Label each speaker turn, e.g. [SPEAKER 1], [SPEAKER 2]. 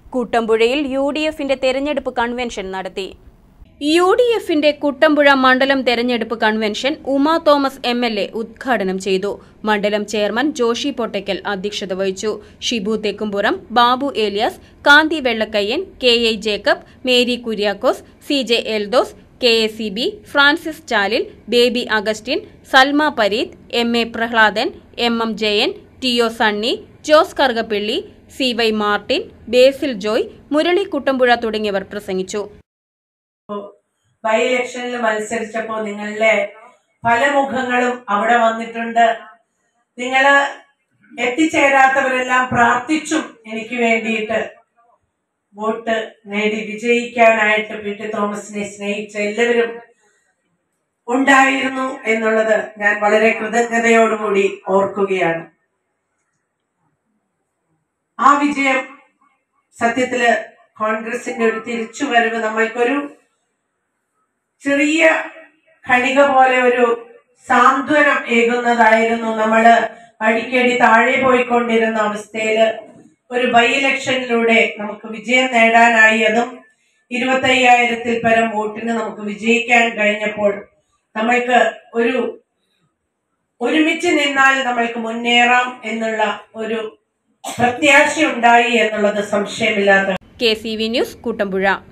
[SPEAKER 1] കുട്ടമ്പുഴയിൽ യുഡിഎഫിന്റെ തെരഞ്ഞെടുപ്പ് കൺവെൻഷൻ നടത്തി. യുഡിഎഫിന്റെ കുട്ടമ്പുഴ മണ്ഡലം തെരഞ്ഞെടുപ്പ് കൺവെൻഷൻ ഉമാ തോമസ് എംഎൽഎ ഉദ്ഘാടനം ചെയ്തു. മണ്ഡലം ചെയർമാൻ ജോഷി പൊട്ടയ്ക്കൽ അധ്യക്ഷത വഹിച്ചു. Shibu Thekkumpuram, Babu Elias, Kanthi Vellakkayyan, KI. Jacob, Mary Kuriakose, CJ. Eldhose, KACB, Francis Chalil, Baby Augustine, Salma Pareeth, MA. Prahladan, MM. Jayan, TO. Sunny, Jose Karukappilly, CY. Martin, Basil Joy, Murali Kuttampuzha തുടങ്ങിയവർ പ്രസംഗിച്ചു.
[SPEAKER 2] ബൈ ഇലക്ഷനിൽ മത്സരിച്ചപ്പോ നിങ്ങളുടെ പല മുഖങ്ങളും അവിടെ വന്നിട്ടുണ്ട്. നിങ്ങള് എത്തിച്ചേരാത്തവരെല്ലാം പ്രാർത്ഥിച്ചും എനിക്ക് വേണ്ടിയിട്ട് വോട്ട് നേടി വിജയിക്കാനായിട്ട് പി.ടി. തോമസിനെ സ്നേഹിച്ച എല്ലാവരും ഉണ്ടായിരുന്നു എന്നുള്ളത് ഞാൻ വളരെ കൃതജ്ഞതയോടുകൂടി ഓർക്കുകയാണ്. ആ വിജയം സത്യത്തില് കോൺഗ്രസിന്റെ ഒരു തിരിച്ചുവരവ് നമ്മൾക്കൊരു ചെറിയ കണിക പോലെ ഒരു സാന്ത്വനം ഏകുന്നതായിരുന്നു. നമ്മള് അടിക്കടി താഴെ പോയിക്കൊണ്ടിരുന്ന അവസ്ഥയില് ഒരു ബൈ ഇലക്ഷനിലൂടെ നമുക്ക് വിജയം നേടാനായി, അതും 25,000-ൽ പരം വോട്ടിന് നമുക്ക് വിജയിക്കാൻ കഴിഞ്ഞപ്പോൾ നമ്മൾക്ക് ഒരുമിച്ച് നിന്നാൽ നമ്മൾക്ക് മുന്നേറാം എന്നുള്ള ഒരു പ്രത്യാശ ഉണ്ടായി എന്നുള്ളത് സംശയമില്ലാത്ത.
[SPEAKER 1] KCV news, Kuttampuzha.